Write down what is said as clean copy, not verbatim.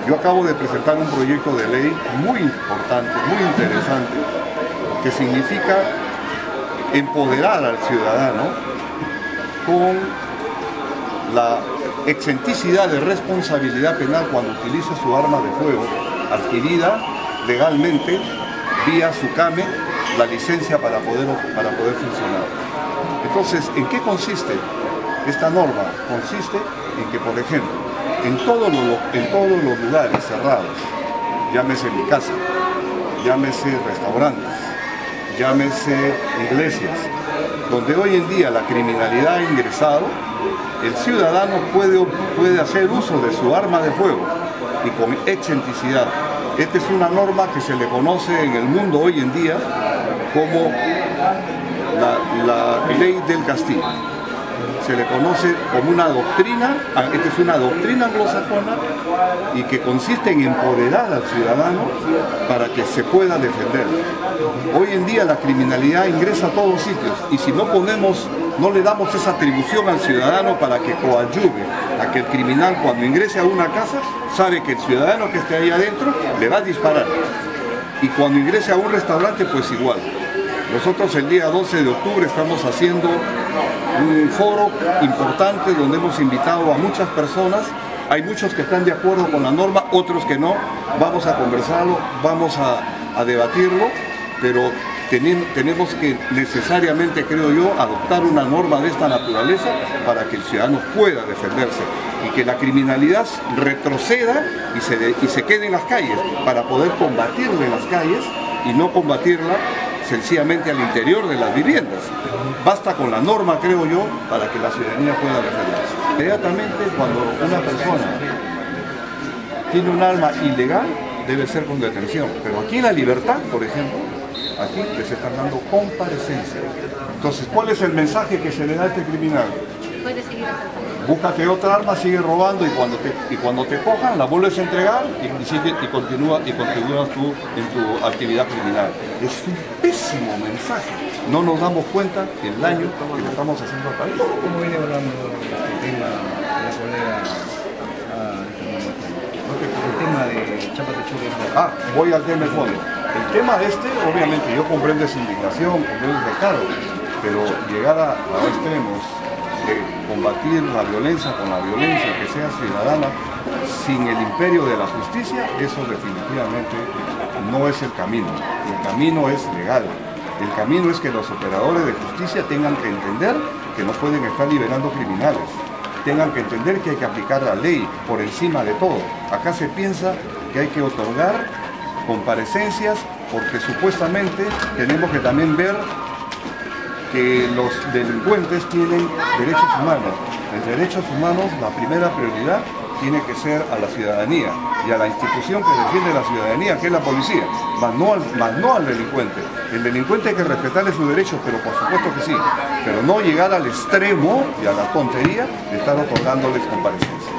Yo acabo de presentar un proyecto de ley muy importante, muy interesante, que significa empoderar al ciudadano con la exenticidad de responsabilidad penal cuando utiliza su arma de fuego adquirida legalmente vía SUCAME, la licencia para poder funcionar. Entonces, ¿en qué consiste esta norma? Consiste en que, por ejemplo, en todos los lugares cerrados, llámese mi casa, llámese restaurantes, llámese iglesias, donde hoy en día la criminalidad ha ingresado, el ciudadano puede hacer uso de su arma de fuego y con exenticidad. Esta es una norma que se le conoce en el mundo hoy en día como la ley del castigo. Se le conoce como una doctrina, esta es una doctrina anglosajona y que consiste en empoderar al ciudadano para que se pueda defender. Hoy en día la criminalidad ingresa a todos sitios y si no le damos esa atribución al ciudadano para que coadyuve a que el criminal cuando ingrese a una casa sabe que el ciudadano que esté ahí adentro le va a disparar y cuando ingrese a un restaurante pues igual. Nosotros el día 12 de octubre estamos haciendo un foro importante donde hemos invitado a muchas personas. Hay muchos que están de acuerdo con la norma, otros que no. Vamos a conversarlo, vamos a debatirlo, pero tenemos que necesariamente, creo yo, adoptar una norma de esta naturaleza para que el ciudadano pueda defenderse y que la criminalidad retroceda y se quede en las calles para poder combatirla en las calles y no combatirla sencillamente al interior de las viviendas. Basta con la norma, creo yo, para que la ciudadanía pueda defenderse. Inmediatamente, cuando una persona tiene un arma ilegal, debe ser con detención. Pero aquí en La Libertad, por ejemplo, aquí les están dando comparecencia. Entonces, ¿cuál es el mensaje que se le da a este criminal? Puede seguir asaltando. Búscate otra arma, sigue robando y cuando te cojan la vuelves a entregar y continúas tú en tu actividad criminal. Es un pésimo mensaje. No nos damos cuenta del daño que le estamos haciendo al país. ¿Cómo viene hablando del tema de la colega el tema de Chapatechuri? Voy al tema de fondo. El tema obviamente, yo comprendo esa indignación, comprendo ese descaro, pero llegar a extremos de combatir la violencia con la violencia que sea ciudadana sin el imperio de la justicia, eso definitivamente no es el camino. El camino es legal. El camino es que los operadores de justicia tengan que entender que no pueden estar liberando criminales. Tengan que entender que hay que aplicar la ley por encima de todo. Acá se piensa que hay que otorgar comparecencias porque supuestamente tenemos que también ver que los delincuentes tienen derechos humanos. En derechos humanos la primera prioridad tiene que ser a la ciudadanía y a la institución que defiende la ciudadanía, que es la policía, más no al delincuente. El delincuente hay que respetarle sus derechos, pero por supuesto que sí, pero no llegar al extremo y a la tontería de estar otorgándoles comparecencias.